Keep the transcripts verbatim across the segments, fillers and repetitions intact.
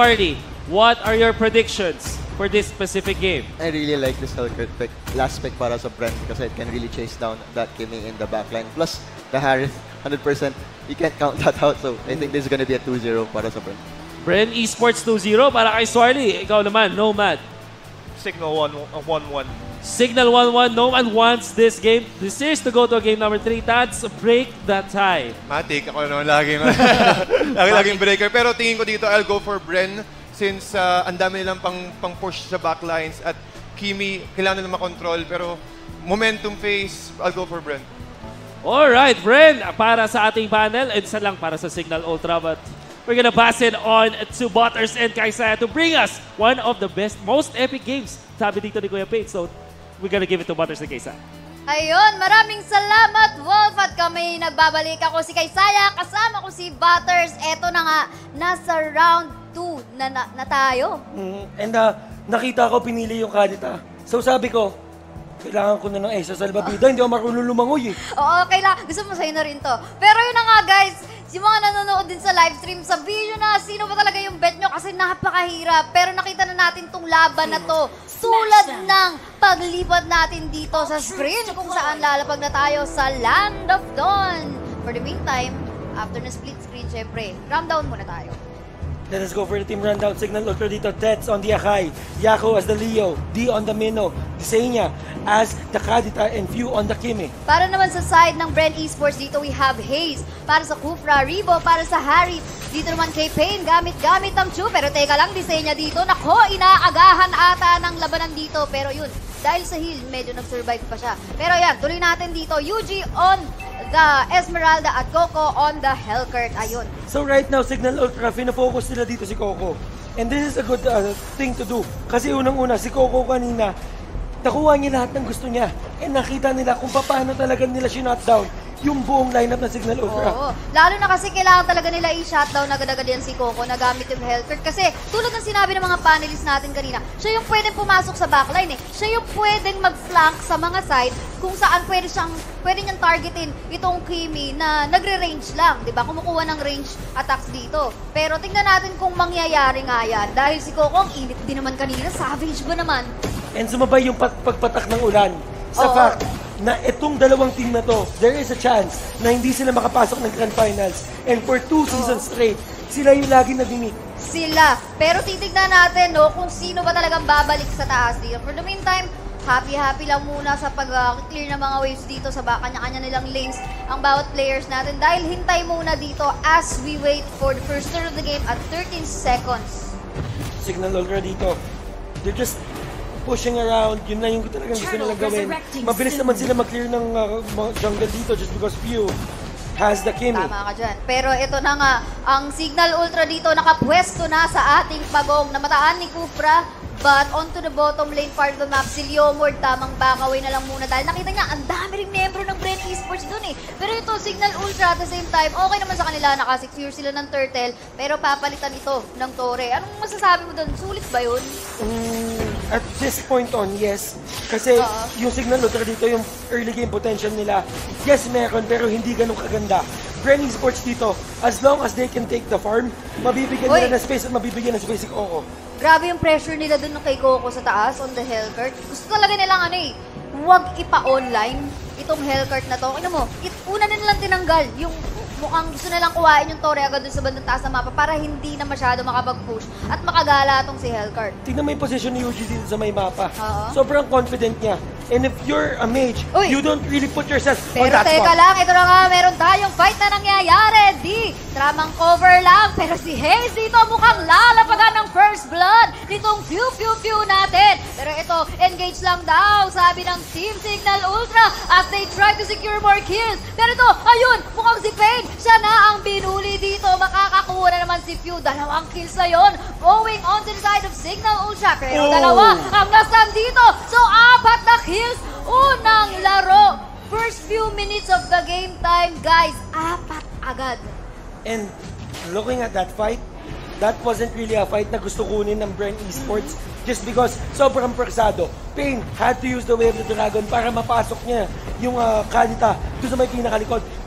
Party, what are your predictions for this specific game? I really like this Hellcurt pick. Last pick para sa Brent kasi it can really chase down that Kimi in the backline. Plus, the Harith, one hundred percent, you can't count that out. So, I think this is gonna be a two zero para sa Brent. Bren Esports two zero para kay Swarly. Ikaw naman, Nomad. Signal one one. Signal one one. Nomad wants this game, this series to go to game number three. That's break the tie. Matik, ako naman lagi lagi-laging breaker. Pero tingin ko dito, I'll go for Bren since uh, ang dami nilang pang, pang push sa backlines at Kimi, kailangan nila makontrol. Pero momentum phase, I'll go for Bren. Alright, Bren, para sa ating panel, and isa lang para sa Signal Ultra, but we're gonna pass it on to Butters and Kaisaya to bring us one of the best, most epic games, sabi dito ni Kuya Pate. So, we're gonna give it to Butters and Kaisaya. Ayun, maraming salamat, Wolf. At kami nagbabalik. Ako si Kaisaya, kasama ko si Butters. Eto na nga, nasa round two na, na, na tayo. Mm, and uh, nakita ko pinili yung Kadita. So sabi ko, kailangan ko na ng Esa Salvavida. Hindi ako marunong lumangoy eh. Oo, kailangan. Gusto mo sa'yo na rin to. Pero yun na nga, guys. Yung mga nanonood din sa live stream, sabihin nyo na sino ba talaga yung bet nyo kasi napakahirap. Pero nakita na natin tong laban na to. Tulad ng paglipat natin dito sa screen kung saan lalapag na tayo sa Land of Dawn. For the meantime, after na split screen, syempre, rundown muna tayo. Let us go for the team rundown. Signal Ultra dito. Tets on the Akai. Yako as the Leo. D on the Minnow. Disenya as the Kadita and Few on the Kimi. Para naman sa side ng Bren Esports, dito we have Haze. Para sa Kufra, Rebo. Para sa Harry. Dito naman kay Pain. Gamit-gamit ang Chu. Pero teka lang, Disenya dito. Nako, inaagahan ata ng labanan dito. Pero yun, dahil sa heal, medyo nag-survive pa siya. Pero yan, tuloy natin dito. Yuji on the Esmeralda at Coco on the Hellcurt. Ayun. So right now, Signal Ultra, fina-focus nila dito si Coco. And this is a good uh, thing to do. Kasi unang-una, si Coco kanina, nakuha niya lahat ng gusto niya. And nakita nila kung paano talaga nila sinutdown yung buong lineup ng Signal Ultra. Oo. Lalo na kasi kailangan talaga nila i-shutdown agad-agad yan si Coco na gamit yung Hellcurt. Kasi tulad ng sinabi ng mga panelists natin kanina, siya yung pwedeng pumasok sa backline eh. Siya yung pwedeng mag-flank sa mga side kung saan pwede siyang pwede niyang targetin itong Kimi na nagre-range lang, 'di ba? Kumukuha ng range attacks dito. Pero tingnan natin kung mangyayari nga yan dahil si Coco ang init din naman kanina, savage ba naman? And sumabay yung pagpatak ng ulan sa Oo. fact na itong dalawang team na to, there is a chance na hindi sila makapasok ng Grand Finals. And for two seasons straight, sila yung lagi nag-meet. Sila. Pero titignan natin no, kung sino ba talagang babalik sa taas dito. For the meantime, happy-happy lang muna sa pag-clear ng mga waves dito sa kanya-kanya nilang lanes ang bawat players natin. Dahil hintay muna dito as we wait for the first turn of the game at thirteen seconds. Signal Ultra dito. They're just pushing around, yun na yung talagang gusto nilang gawin. Mabilis naman sila mag-clear ng uh, jungle dito just because Few has the Kimi. Tama ka dyan. Pero ito na nga, ang Signal Ultra dito nakapwesto na sa ating pagong. Namataan ni Kufra, but onto the bottom lane part of the map, si Leomord tamang backaway na lang muna dahil nakita niya, ang dami rin membro ng Bren Esports dun eh. Pero ito, Signal Ultra at the same time, okay naman sa kanila, naka-secure sila ng Turtle, pero papalitan ito ng Torre. Anong masasabi mo dun? Sulit ba yun? Mm, at this point on, yes. Kasi uh -huh. yung Signal Ultra dito, yung early game potential nila, yes meron, pero hindi ganun kaganda. Bren Esports dito, as long as they can take the farm, mabibigyan Oy. nila ng space at mabibigyan ng space si Coco. Grabe yung pressure nila dun kay Coco sa taas on the Hellcurt. Gusto talaga nilang ano eh, huwag ipa-online itong Hellcurt na to. Ano mo, it, una na nilang tinanggal yung mukhang gusto nilang kuhain yung Torre agad dun sa bandang taas ng mapa para hindi na masyado makapag-push at makagala itong si Hellcurt. Tingnan mo yung position ni Yuji dito sa may mapa. Uh-huh. Sobrang confident niya. And if you're a mage, Uy. you don't really put yourself Pero on that teka spot. lang, ito na nga, meron tayong fight na nangyayari. Di, tramang cover lang. Pero si Haze dito mukhang lalapagan ng first blood nitong Pew Pew Pew natin. Pero ito, engage lang daw, sabi ng Team Signal Ultra as they try to secure more kills. Pero ito, ayun, mukhang si Pain, siya na ang binuli dito. Makakakuha na naman si Pew. Dalawang kills na yun. Going on to the side of Signal Ultra. Pero Oh. dalawa ang nasan dito. So, apat na kills. Unang laro. First few minutes of the game time, guys. Apat agad. And looking at that fight, that wasn't really a fight na gusto kunin ng Bren Esports just because sobrang persado. Pain had to use the Way of the Dragon para mapasok niya yung uh, Kadita doon sa may pinakalikod.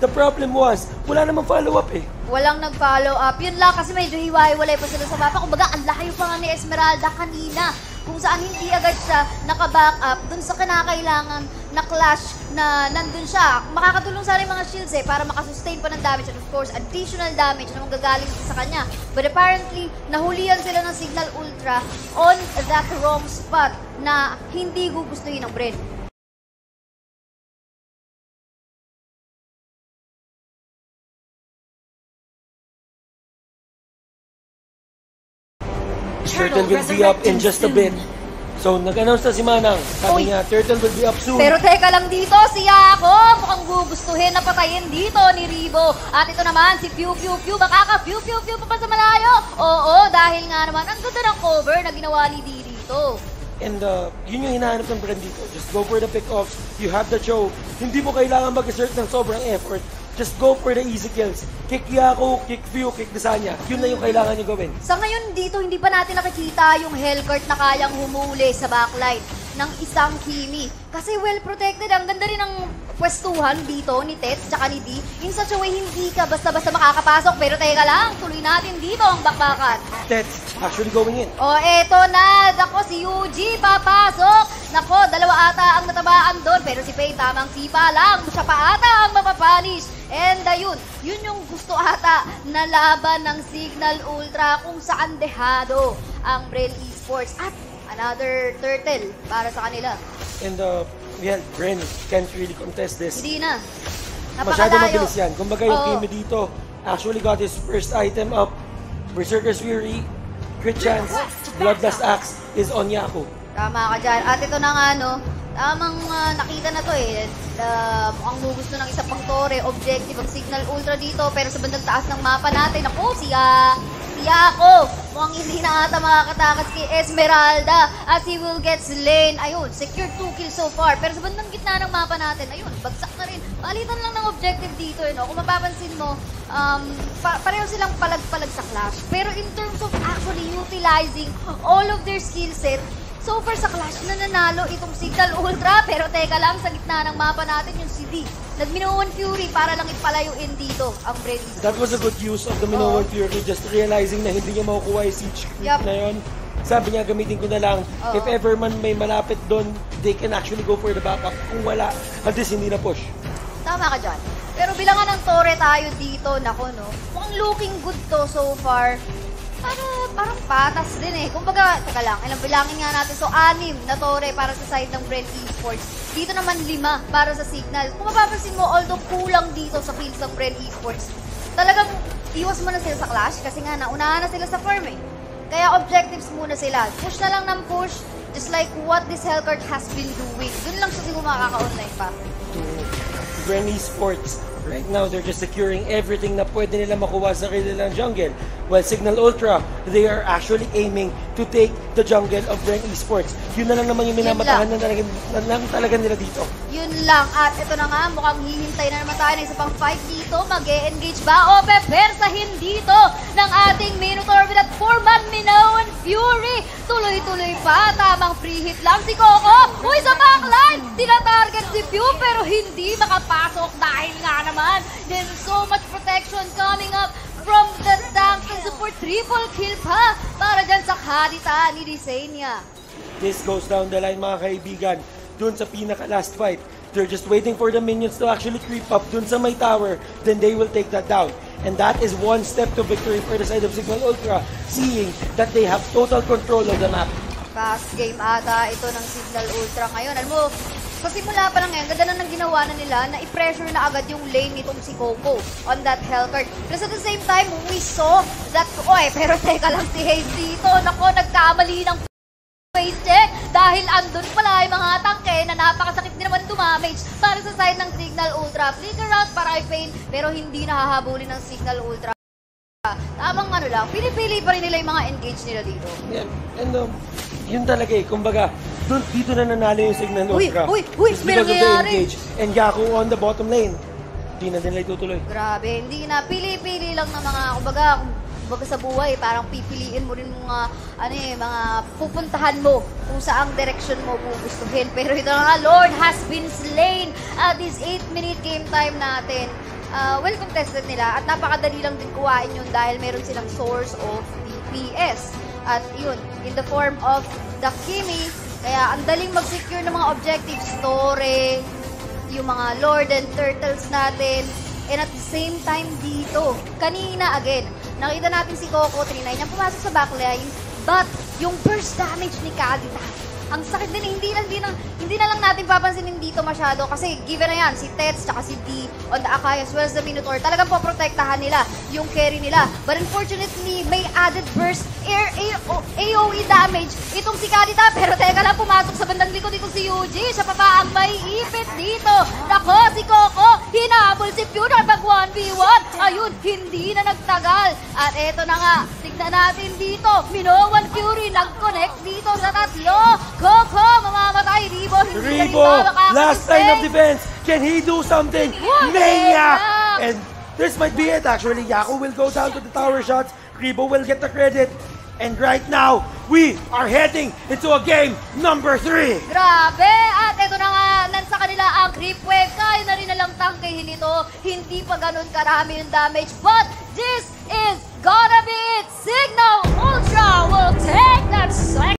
The problem was, wala namang follow-up eh. Walang nag-follow up. Yun lang kasi medyo hiwa-hiwalay pa sila sa mapa. Kumbaga, ang layo pa nga ni Esmeralda kanina. Kung saan hindi agad siya naka-back up dun sa kinakailangan na clash na nandun siya. Makakatulong sana yung mga shields eh para makasustain pa ng damage and of course additional damage na manggagaling sa kanya. But apparently, nahulihan sila ng Signal Ultra on that wrong spot na hindi gugustuhin ng Bren. Turtle will be up in just a bit. So, nag-announce na si Manang. Sabi Uy. niya, Turtle will be up soon. Pero teka lang dito, si Yako, mukhang gugustuhin na patayin dito ni Ribo. At ito naman, si Pew Pew Pew, makaka-Pew Pew Pew pa pa sa malayo. Oo, dahil nga naman, ang ganda ng cover na ginawa ni D dito. And uh, yun yung hinahanap ng brand dito. Just go for the pick-offs. You have the choke. Hindi mo kailangan mag-exert ng sobrang effort. Just go for the easy kills. Kick Yako, kick Few, kick Desanya. Yun na yung kailangan nyo gawin. Sa ngayon dito, hindi pa natin nakikita yung Hellcurt na kayang humuli sa backline ng isang Kimi. Kasi well protected. Ang ganda rin ng pwestuhan dito ni Tets tsaka ni D. In such a way, hindi ka basta-basta makakapasok. Pero teka lang, tuloy natin dito ang bakbakan. Tets actually going in. O eto na, dako si Yuji papasok. Nako, dalawa ata ang natabaan doon. Pero si Faye tamang sipa lang. Siya pa ata ang mapapanish. And ayun, yun yung gusto ata na laban ng Signal Ultra kung saan dehado ang Bren Esports. At another turtle para sa kanila. And uh, yeah, Bren can't really contest this. Hindi na. Masyado Napakalayo. mabilis yan. Kumbaga yung Oo. Kimi dito actually got his first item up. Berserker's Fury, crit chance, Bloodlust Axe is on Yako. Tama ka dyan. At ito na nga, no, tamang uh, nakita na to eh. Uh, mukhang gusto ng isa pang tore, objective ang Signal Ultra dito. Pero sa bandang taas ng mapa natin, ako, siya, siya ako. Mukhang hindi na ata makakatakas kay Esmeralda as he will get slain. Ayun, secure two kills so far. Pero sa bandang gitna ng mapa natin, ayun, bagsak na rin. Palitan lang ng objective dito. Eh, no? Kung mapapansin mo, um, pa pareho silang palag-palag sa clash. Pero in terms of actually utilizing all of their skill set, so far sa clash na nanalo itong Signal Ultra. Pero teka lang, sa gitna ng mapa natin yung si D. Nag-Minoan Fury para lang ipalayuin dito ang Bren Esports. That was a good use of the Minoan Fury, just realizing na hindi niya makukuha yung siege creep Yup. na yun. Sabi niya, gamitin ko na lang. Oo. If ever man may malapit doon, they can actually go for the backup. Kung wala, at least hindi na push. Tama ka dyan. Pero bilangan ng tore tayo dito, nako no, mukhang looking good to so far. Para, parang patas din eh. Kumbaga, teka lang, ilang bilangin nga natin. So, anim na tore para sa side ng Bren Esports. Dito naman lima para sa Signal. Kung mapapansin mo, although kulang dito sa fields ng Bren Esports, talagang iwas mo na sila sa clash kasi nga naunahan na sila sa farm eh. Kaya objectives muna sila. Push na lang ng push, just like what this Hellcurt has been doing. Doon lang siya siguro makaka-online pa. Bren Esports, right now they're just securing everything na pwede nila makuha sa kanilang jungle. While Signal Ultra, they are actually aiming to take the jungle of Bren Esports. Yun na lang naman yung minamatahan na talaga, na lang talaga nila dito. Yun lang. At ito na nga, mukhang hihintay na naman tayo ng isa pang fight dito. Mag-e-engage ba o pepersahin dito ng ating Minotaur with that four-man Minoan Fury. Tuloy-tuloy pa. Tamang free hit lang si Coco. Uy, sa backline! Tina-target si Pew pero hindi makapasok dahil nga naman there's so much protection coming up from the tank and support. Triple kill pa para dyan sa kadita ni Desenia. This goes down the line, mga kaibigan. Dun sa pinaka-last fight, they're just waiting for the minions to actually creep up dun sa may tower. Then they will take that down. And that is one step to victory for the side of Signal Ultra, seeing that they have total control of the map. Fast game ata ito ng Signal Ultra ngayon. Alam mo, sa simula pa lang ngayon, ganda na nang ginawa na nila na i-pressure na agad yung lane nitong si Coco on that Hellcurt. Plus at the same time, we saw that, oy, pero teka lang si Hayes dito. Nako, nagkamali ng face check dahil andun pala yung mga tangke na napakasakit din naman dumamage para sa side ng Signal Ultra. Flicker out para kay Pain, pero hindi nahahabulin ng Signal Ultra. Tamang ano lang, pinipili pa rin nila yung mga engage nila dito. Yeah, and um, yun talaga eh, kumbaga, dun, dito na nanalo yung Signal Uy, Ultra. uy, uy, Just may because of the nangyayari. engage. And Yaku on the bottom lane. Hindi na nila itutuloy. Grabe, hindi na. Pili-pili lang ng mga, kumbaga, kumbaga sa buhay, parang pipiliin mo rin mga, ano eh, mga pupuntahan mo kung saang direction mo gugustuhin. Pero ito nga, Lord has been slain at this eight minute game time natin. uh, well contested nila at napakadali lang din kuhain yun dahil meron silang source of D P S. At yun, in the form of the Kimi, kaya ang daling mag-secure ng mga objectives, Tore, yung mga Lord and Turtles natin, and at the same time dito, kanina again, nakita natin si Coco three nine yung pumasok sa backline, but yung burst damage ni Kadita, ang sakit din, hindi, hindi, na, hindi na lang natin papansinin dito masyado kasi given na yan, si Tets tsaka si D on the Akai as well as the Minotaur, talagang poprotektahan nila yung carry nila. But unfortunately, may added burst air A O E damage itong si Kadita, pero teka lang, pumasok sa bandang likod dito si Yuji, siya pa ba ang may ipit dito? Nako, si Coco, hinabol si Pure pag one v one, ayun, hindi na nagtagal. At eto na nga, tignan natin dito, Minowan Fury nag-connect dito sa tatlo. Coco, mamamatay. Ribo, hindi Ribo, na rin ba last line of defense. Can he do something? What? Maniac! And this might be it actually. Yaku will go down to the tower shots. Ribo will get the credit. And right now, we are heading into a game number three. Grabe! At ito na nga, nansa kanila ang creep wave. Kaya na rin nalang tangkehin ito. Hindi pa ganun karami yung damage. But this is